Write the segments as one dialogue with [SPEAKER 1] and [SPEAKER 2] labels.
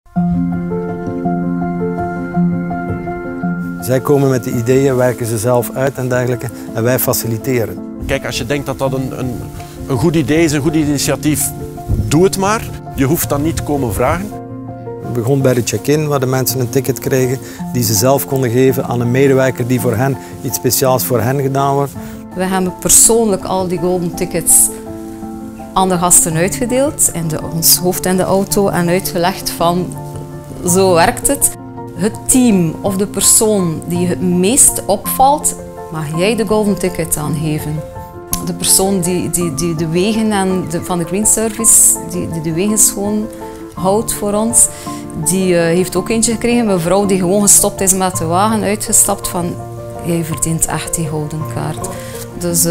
[SPEAKER 1] Zij komen met de ideeën, werken ze zelf uit en dergelijke en wij faciliteren.
[SPEAKER 2] Kijk, als je denkt dat dat een goed idee is, een goed initiatief, doe het maar. Je hoeft dan niet te komen vragen.
[SPEAKER 1] Het begon bij de check-in, waar de mensen een ticket kregen die ze zelf konden geven aan een medewerker die voor hen iets speciaals voor hen gedaan wordt.
[SPEAKER 3] We hebben persoonlijk al die golden tickets aan de gasten uitgedeeld, in ons hoofd in de auto en uitgelegd van zo werkt het. Het team of de persoon die het meest opvalt, mag jij de golden ticket aangeven. De persoon die de wegen van de Green Service, die de wegen schoon houdt voor ons, die heeft ook eentje gekregen. Een mevrouw die gewoon gestopt is met de wagen, uitgestapt van jij verdient echt die golden kaart. Dus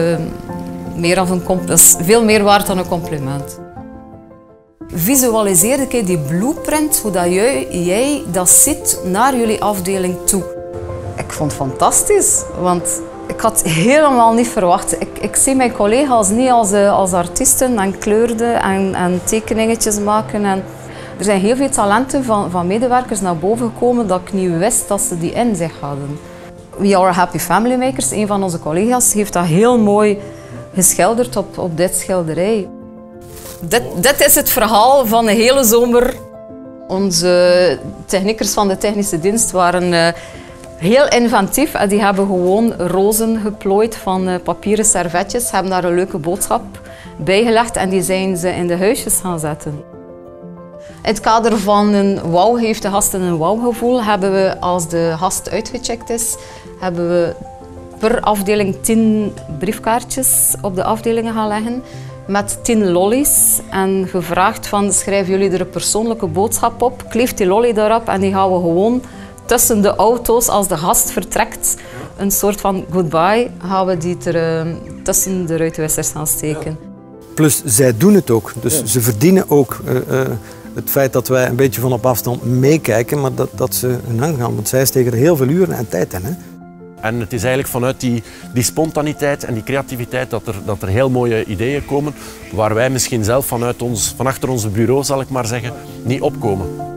[SPEAKER 3] dat is veel meer waard dan een compliment. Visualiseer ik die blueprint, hoe dat jij dat ziet naar jullie afdeling toe. Ik vond het fantastisch, want ik had helemaal niet verwacht. Ik zie mijn collega's niet als artiesten en kleurden en tekeningetjes maken. En er zijn heel veel talenten van medewerkers naar boven gekomen dat ik niet wist dat ze die in zich hadden. We Are Happy Family Makers, een van onze collega's, heeft dat heel mooi geschilderd op dit schilderij. Dit is het verhaal van de hele zomer. Onze techniekers van de technische dienst waren heel inventief en die hebben gewoon rozen geplooid van papieren servetjes, hebben daar een leuke boodschap bij gelegd en die zijn ze in de huisjes gaan zetten. In het kader van een wauw heeft de gasten een wauwgevoel, hebben we als de gast uitgecheckt is, hebben we per afdeling 10 briefkaartjes op de afdelingen gaan leggen met 10 lollies en gevraagd van schrijven jullie er een persoonlijke boodschap op, kleef die lolly daarop en die gaan we gewoon tussen de auto's als de gast vertrekt, een soort van goodbye, gaan we die tussen de ruitenwissers gaan steken.
[SPEAKER 1] Plus zij doen het ook, dus ze verdienen ook het feit dat wij een beetje van op afstand meekijken, maar dat ze hun gang gaan, want zij steken er heel veel uren en tijd in. Hè?
[SPEAKER 2] En het is eigenlijk vanuit die spontaniteit en die creativiteit dat er heel mooie ideeën komen, waar wij misschien zelf van achter onze bureau, zal ik maar zeggen, niet opkomen.